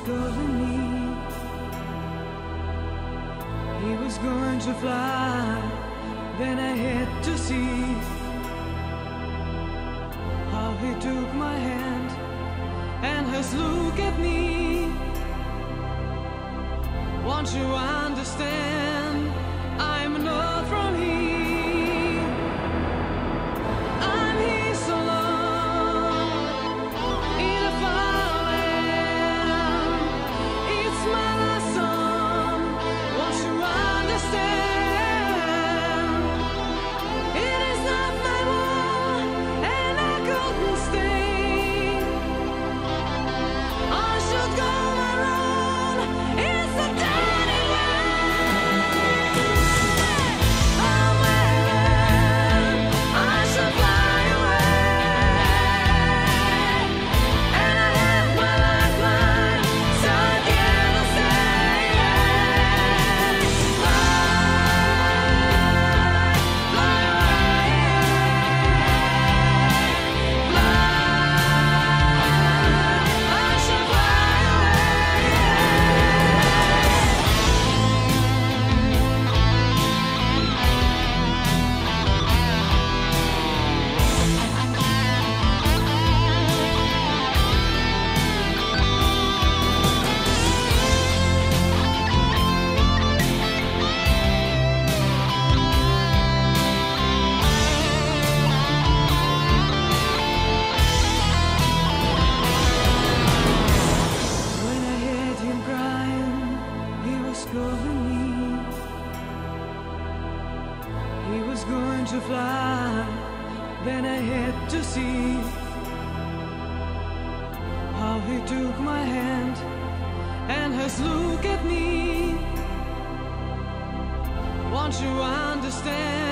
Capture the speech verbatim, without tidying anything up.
calling me. He was going to fly, then I had to see how he took my hand and his look at me. Won't you understand? I'm not from here. I'm here so long in a far land. It's my last song. Won't you understand? It is not my war, and I couldn't stay. I should go my road. It's a tiny world. Oh man, I should fly away. And I have my lifeline, so I cannot stay. Fly, fly away. Fly, I should fly away. When I heard him crying, he was calling me. He was going to fly, then I had to see how he took my hand and his look at me. Won't you understand?